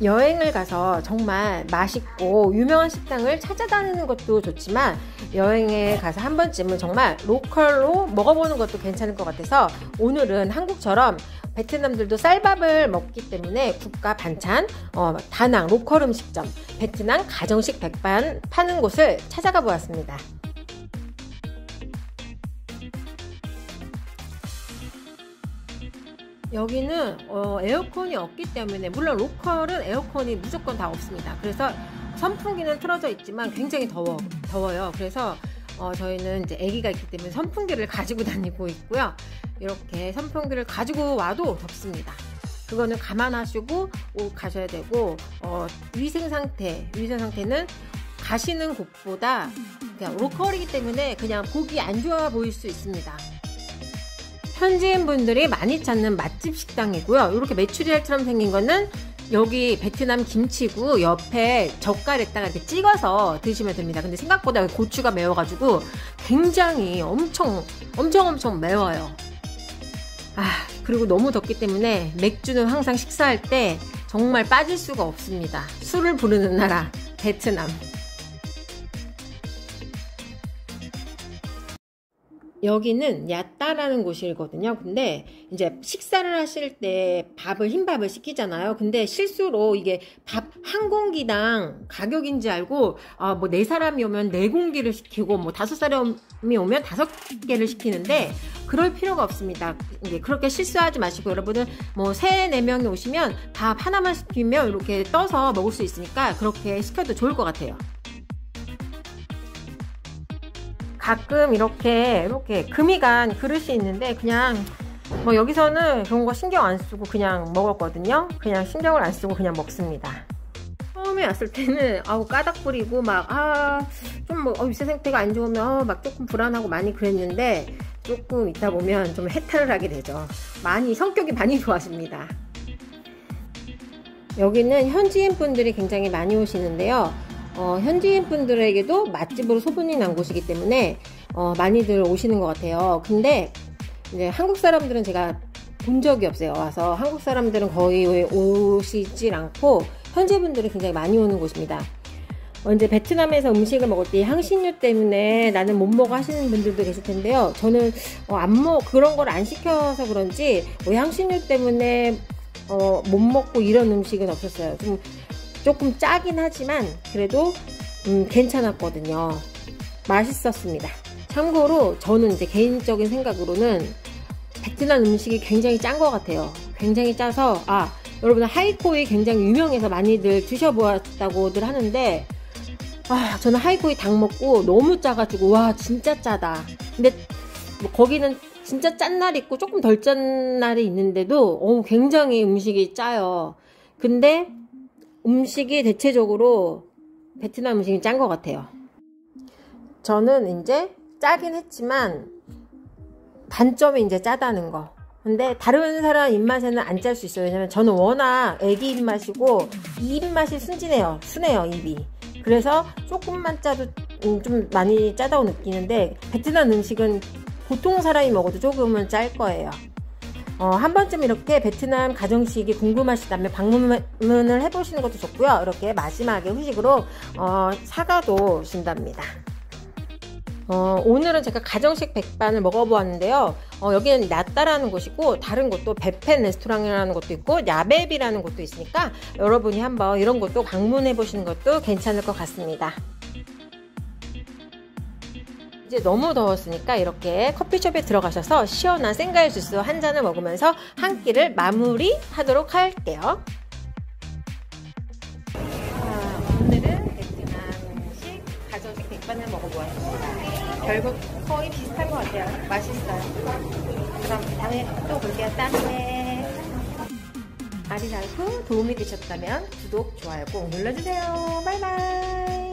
여행을 가서 정말 맛있고 유명한 식당을 찾아다니는 것도 좋지만 여행에 가서 한 번쯤은 정말 로컬로 먹어보는 것도 괜찮을 것 같아서 오늘은 한국처럼 베트남들도 쌀밥을 먹기 때문에 국가 반찬, 다낭 로컬 음식점, 베트남 가정식 백반 파는 곳을 찾아가 보았습니다. 여기는 에어컨이 없기 때문에 물론 로컬은 에어컨이 무조건 다 없습니다. 그래서 선풍기는 틀어져 있지만 굉장히 더워요. 그래서 저희는 이제 아기가 있기 때문에 선풍기를 가지고 다니고 있고요. 이렇게 선풍기를 가지고 와도 덥습니다. 그거는 감안하시고 가셔야 되고 위생 상태는 가시는 곳보다 그냥 로컬이기 때문에 그냥 보기 안 좋아 보일 수 있습니다. 현지인 분들이 많이 찾는 맛집 식당이고요. 이렇게 메추리알처럼 생긴 거는 여기 베트남 김치고 옆에 젓갈에다가 이렇게 찍어서 드시면 됩니다. 근데 생각보다 고추가 매워가지고 굉장히 엄청 매워요. 그리고 너무 덥기 때문에 맥주는 항상 식사할 때 정말 빠질 수가 없습니다. 술을 부르는 나라 베트남. 여기는 야따라는 곳이거든요. 근데 이제 식사를 하실 때 흰밥을 시키잖아요. 근데 실수로 이게 밥 한 공기당 가격인지 알고 뭐 4사람이 오면 4공기를 시키고 뭐 5사람이 오면 5개를 시키는데 그럴 필요가 없습니다. 이제 그렇게 실수하지 마시고 여러분은 뭐 3-4명이 오시면 밥 하나만 시키면 이렇게 떠서 먹을 수 있으니까 그렇게 시켜도 좋을 것 같아요. 가끔 이렇게 금이 간 그릇이 있는데 그냥 뭐 여기서는 그런 거 신경 안 쓰고 그냥 먹었거든요. 그냥 신경을 안 쓰고 그냥 먹습니다. 처음에 왔을 때는 까닥 부리고 위생 상태가 안 좋으면 막 조금 불안하고 많이 그랬는데 조금 있다 보면 좀 해탈을 하게 되죠. 성격이 많이 좋아집니다. 여기는 현지인 분들이 굉장히 많이 오시는데요. 현지인 분들에게도 맛집으로 소문이 난 곳이기 때문에 많이들 오시는 것 같아요. 근데 이제 한국 사람들은 제가 본 적이 없어요. 와서 한국 사람들은 거의 오시질 않고 현지 분들이 굉장히 많이 오는 곳입니다. 이제 베트남에서 음식을 먹을 때 향신료 때문에 나는 못 먹어 하시는 분들도 계실 텐데요. 저는 그런 걸 안 시켜서 그런지 향신료 때문에 못 먹고 이런 음식은 없었어요. 조금 짜긴 하지만 그래도 괜찮았거든요. 맛있었습니다. 참고로 저는 이제 개인적인 생각으로는 베트남 음식이 굉장히 짠 것 같아요. 굉장히 짜서 여러분 하이코이 굉장히 유명해서 많이들 드셔보았다고들 하는데 저는 하이코이 닭 먹고 너무 짜가지고 와 진짜 짜다. 근데 뭐 거기는 진짜 짠 날이 있고 조금 덜 짠 날이 있는데도 굉장히 음식이 짜요. 근데 음식이 대체적으로 베트남 음식이 짠 것 같아요. 저는 이제 짜긴 했지만 단점이 이제 짜다는 거. 근데 다른 사람 입맛에는 안 짤 수 있어요. 왜냐면 저는 워낙 애기 입맛이고 이 입맛이 순해요 입이. 그래서 조금만 짜도 좀 많이 짜다고 느끼는데 베트남 음식은 보통 사람이 먹어도 조금은 짤 거예요. 한 번쯤 이렇게 베트남 가정식이 궁금하시다면 방문을 해보시는 것도 좋고요. 이렇게 마지막에 후식으로 사과도 준답니다. 오늘은 제가 가정식 백반을 먹어보았는데요. 여기는 나따라는 곳이고 다른 곳도 베펜 레스토랑이라는 곳도 있고 야베비라는 곳도 있으니까 여러분이 한번 이런 곳도 방문해 보시는 것도 괜찮을 것 같습니다. 이제 너무 더웠으니까 이렇게 커피숍에 들어가셔서 시원한 생과일 주스 한 잔을 먹으면서 한 끼를 마무리 하도록 할게요. 오늘은 베트남식 가정식 백반을 먹어보았습니다. 결국 거의 비슷한 것 같아요. 맛있어요. 그럼 다음에 또 볼게요. 다음에 아리살프 도움이 되셨다면 구독, 좋아요 꼭 눌러주세요. 바이바이.